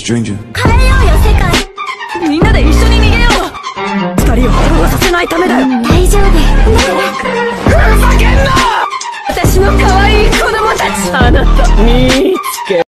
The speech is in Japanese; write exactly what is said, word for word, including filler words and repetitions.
stranger. 変えようよ世界。みんなで一緒に逃げよう。二人を滅ぼさせないためだよ。 大丈夫だから。 ふざけんな。私の可愛い子供たち。あなたみ